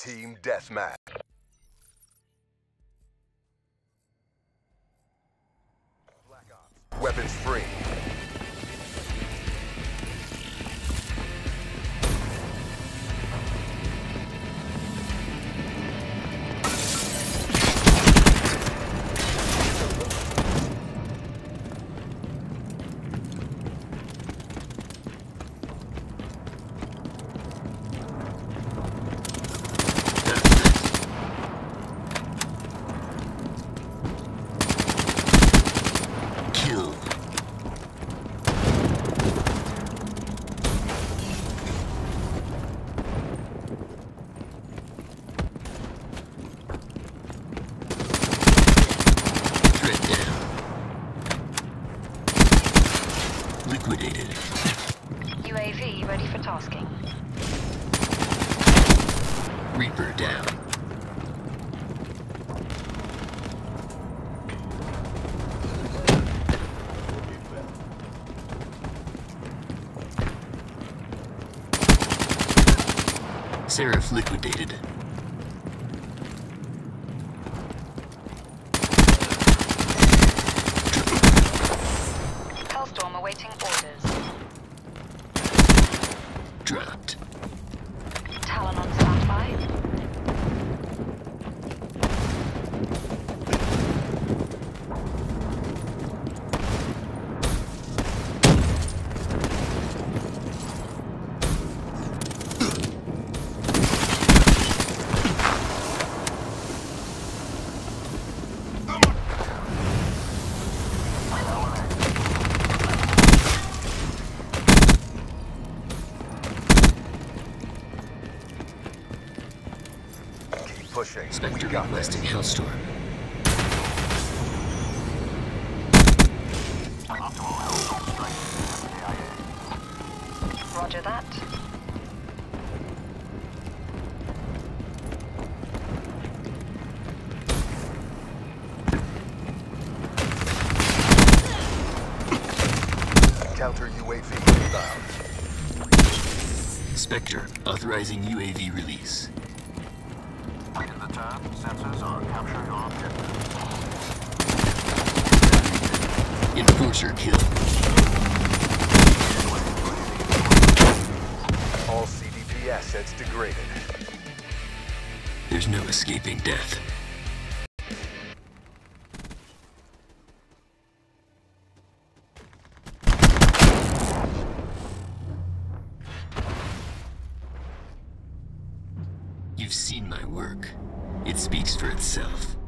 Team Deathmatch. Weapons free. Liquidated. UAV ready for tasking. Reaper down. Seraph liquidated. Hellstorm awaiting orders. Dropped. Talon on standby. Pushing. Spectre We got requesting this. Hellstorm. Roger that. Counter UAV inbound. Spectre authorizing UAV release. In the turn, sensors are capturing our objective. Enforcer kill. All CDP assets degraded. There's no escaping death. You've seen my work. It speaks for itself.